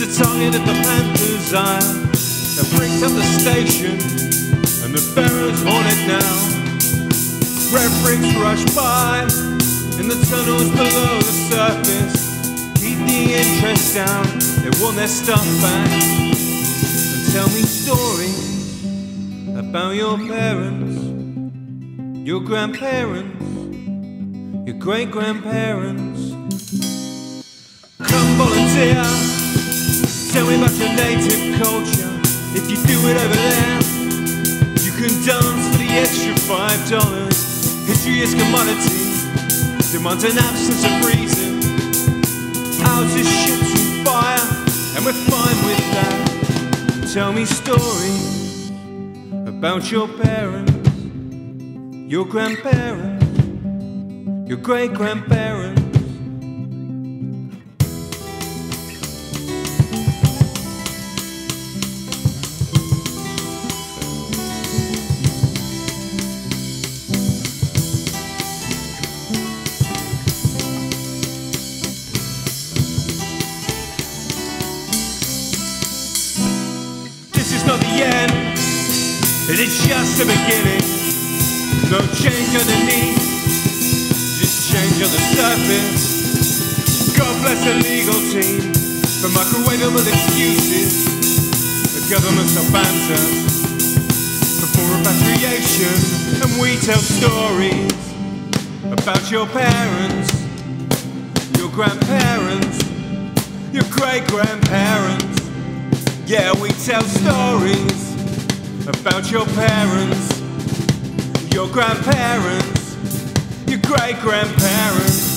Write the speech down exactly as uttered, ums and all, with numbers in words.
a target at the Panthers' eye that breaks up the station, and the Pharaohs haunt it now. Red bricks rush by in the tunnels below the surface, keep the interest down, they want their stuff back. And tell me stories about your parents, your grandparents, your great-grandparents. Come volunteer, tell me about your native culture. If you do it over there, you can dance for the extra five dollars. History is commodity, demands an absence of reason. Ours is ships and fire, and we're fine with that. Tell me stories about your parents, your grandparents, your great-grandparents. Not the end, it is just the beginning. No change underneath, just change on the surface. God bless the legal team for microwavable excuses. The governments are banter before repatriation, and we tell stories about your parents, your grandparents, your great-grandparents. Yeah, we tell stories about your parents, your grandparents, your great-grandparents.